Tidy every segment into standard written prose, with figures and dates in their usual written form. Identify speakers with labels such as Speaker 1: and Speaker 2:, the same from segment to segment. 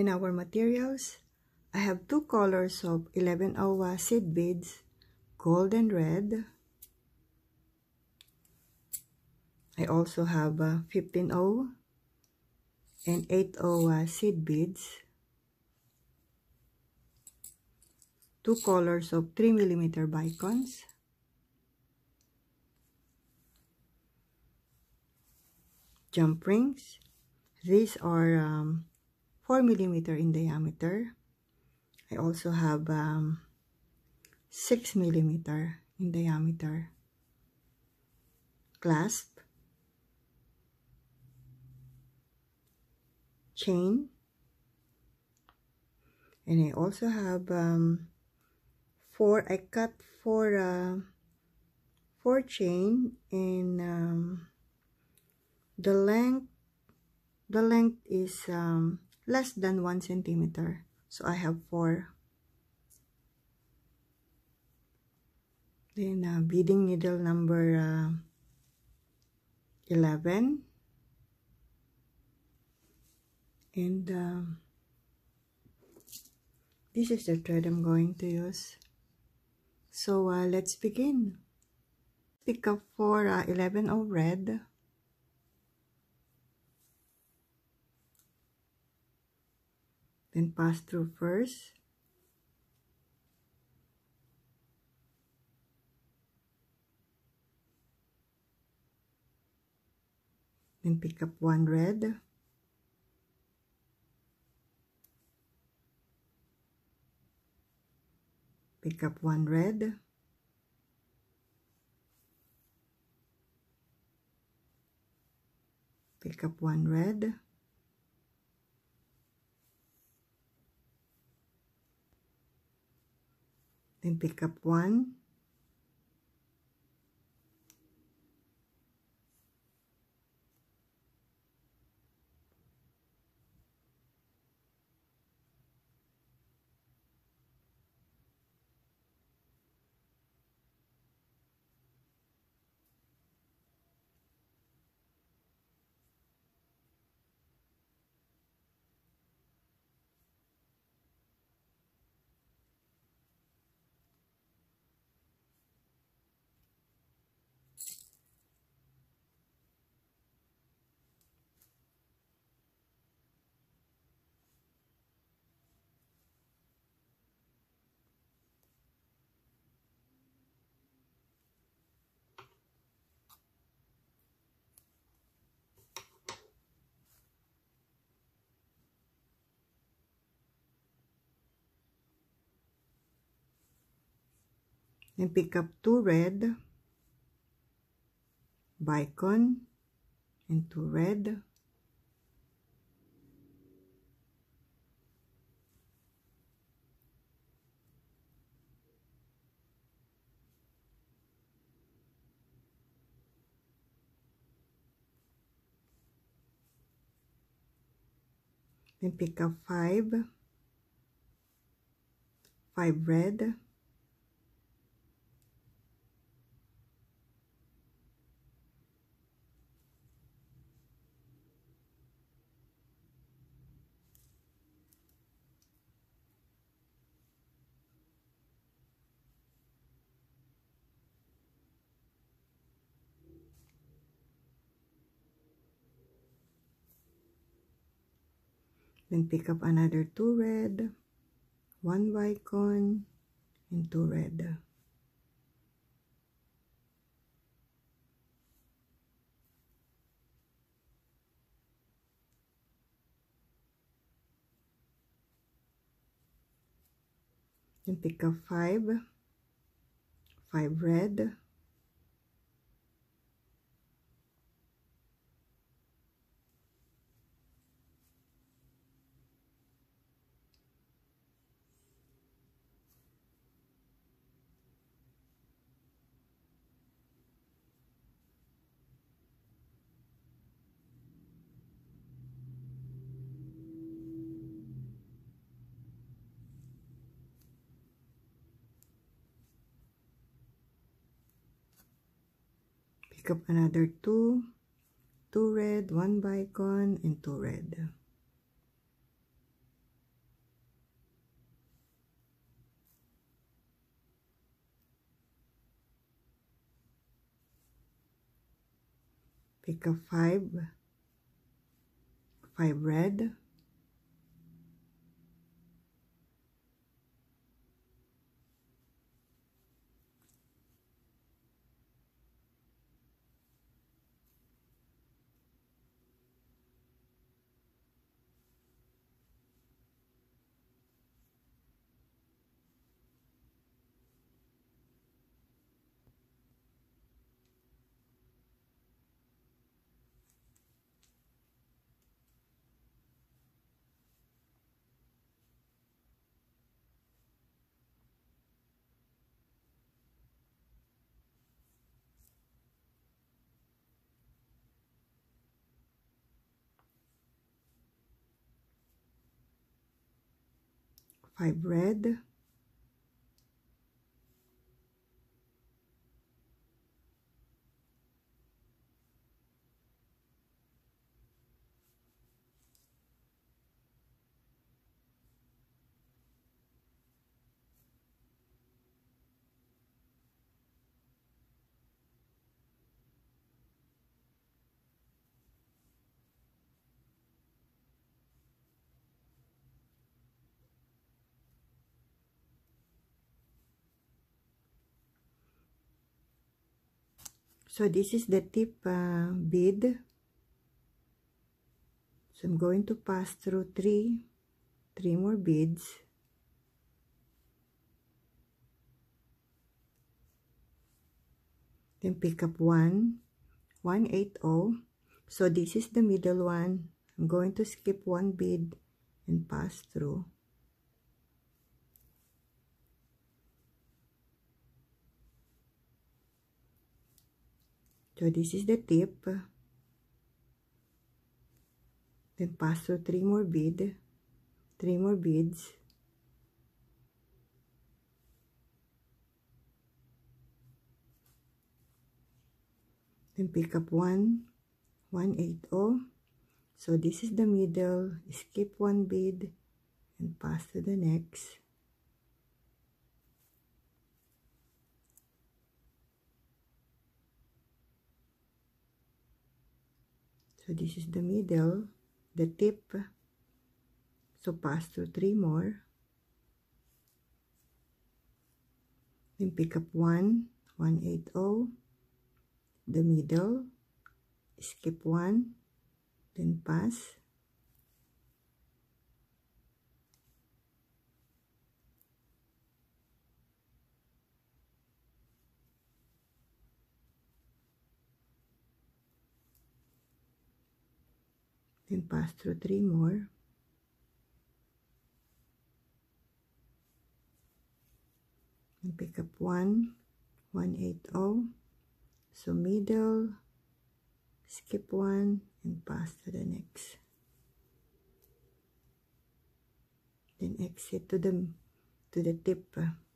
Speaker 1: in our materials, I have two colors of 11-0 seed beads, gold and red. I also have 15-0 and 8-0 seed beads, two colors of 3mm bicones, jump rings. These are 4mm in diameter. I also have 6mm in diameter clasp, chain, and I also have I cut four chain, and the length is less than 1 centimeter, so I have 4. Then beading needle number 11, and this is the thread I'm going to use. So let's begin. Pick up for 11-0 red, then pass through first, then pick up 1 red, pick up 1 red, pick up 1 red, then pick up 1, then pick up 2 red, bicone, and 2 red, then pick up 5 red, then pick up another 2 red, 1 bicone, and 2 red. Then pick up 5 red, pick up another 2 red, 1 bicone, and 2 red. pick up 5 red, five red, so this is the tip bead. So I'm going to pass through three more beads, then pick up 180. So this is the middle one. I'm going to skip one bead and pass through. So this is the tip, then pass through 3 more beads, then pick up 180. So this is the middle, skip one bead and pass to the next. So this is the middle, the tip. So pass through 3 more, then pick up 180, the middle, skip one, then pass. Then pass through 3 more. And pick up 180. So middle, skip one and pass to the next. Then exit to the tip.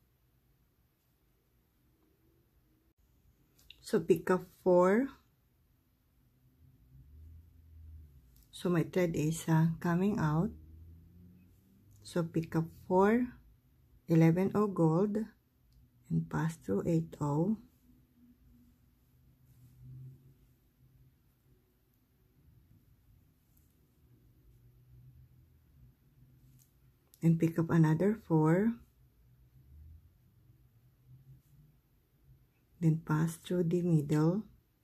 Speaker 1: So pick up 4. So my thread is coming out. So pick up 4, 11/0 gold and pass through 8/0. And pick up another 4. Then pass through the middle.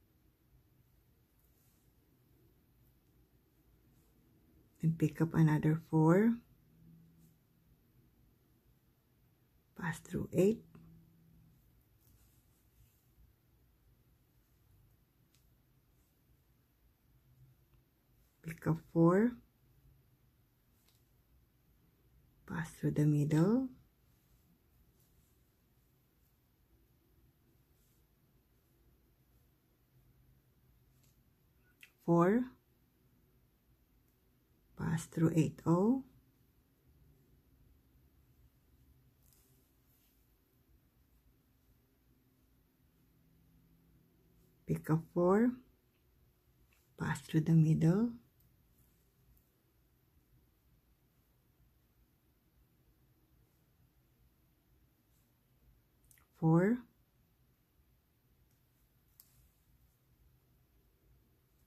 Speaker 1: And pick up another 4. Pass through 8. Pick up 4. Pass through the middle. 4. Pass through 8/0. Pick up 4. Pass through the middle. 4.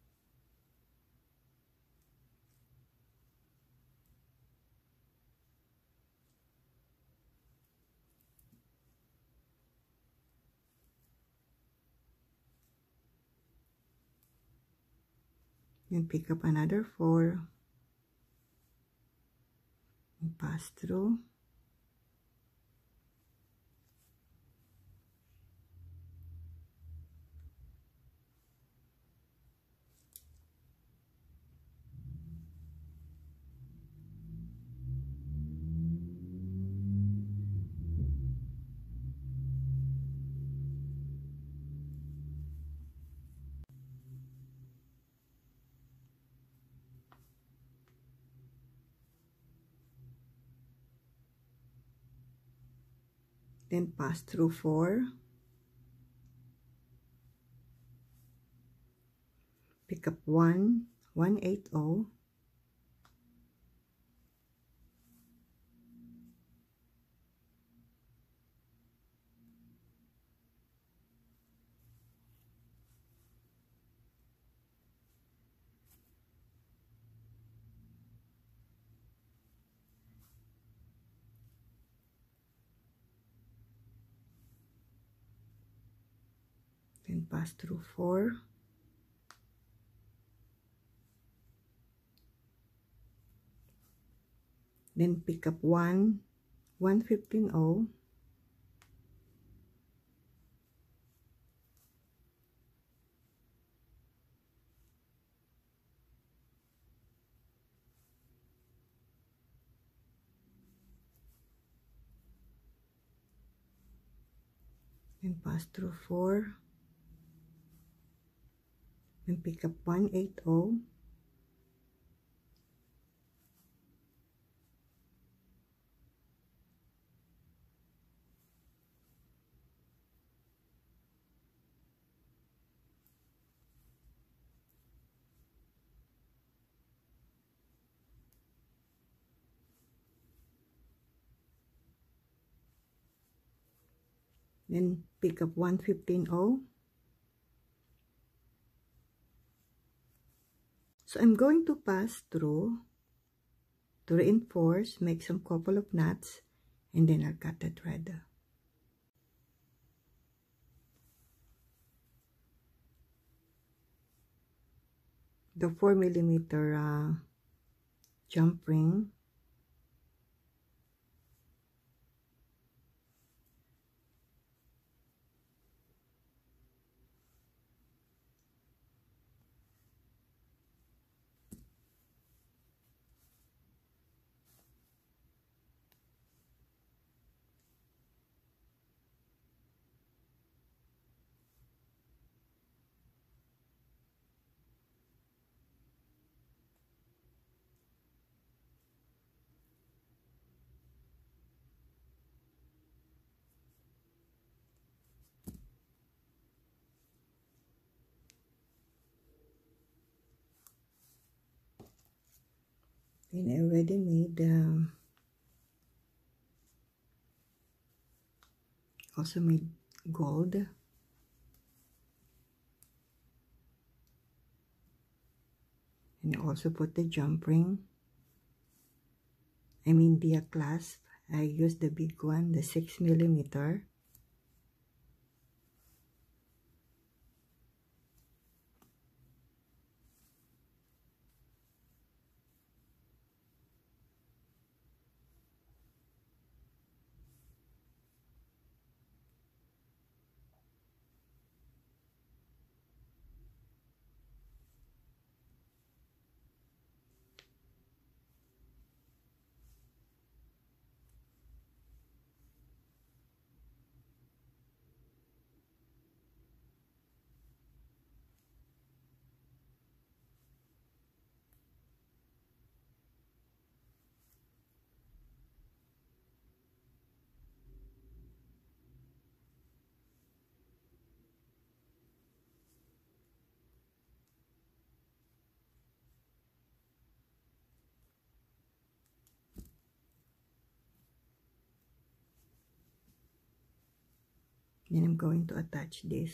Speaker 1: Then pick up another 4 and pass through. Then pass through 4, pick up 180, then pass through 4, then pick up 115, then pass through 4, then pick up 180, then pick up 115. So I'm going to pass through to reinforce, make some couple of knots, and then I'll cut the thread. The 4mm jump ring, and I already made also made gold, and also put the jump ring, I mean the clasp. I used the big one, the 6mm. Then I'm going to attach this.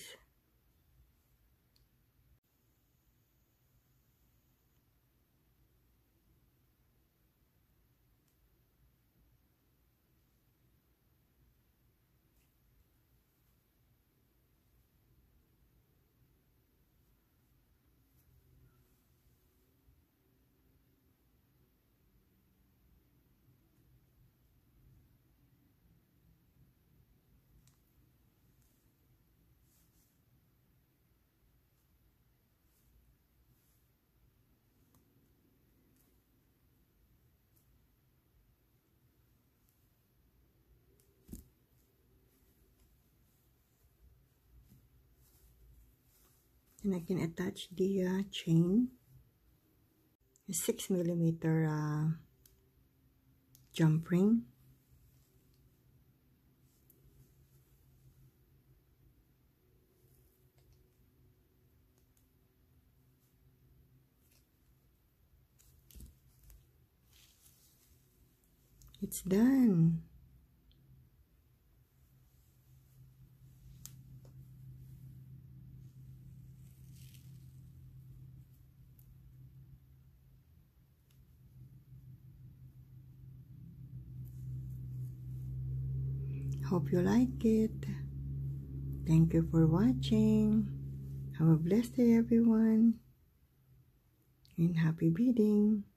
Speaker 1: And I can attach the chain, a 6mm jump ring. It's done. Hope you like it. Thank you for watching. Have a blessed day, everyone, and happy beading.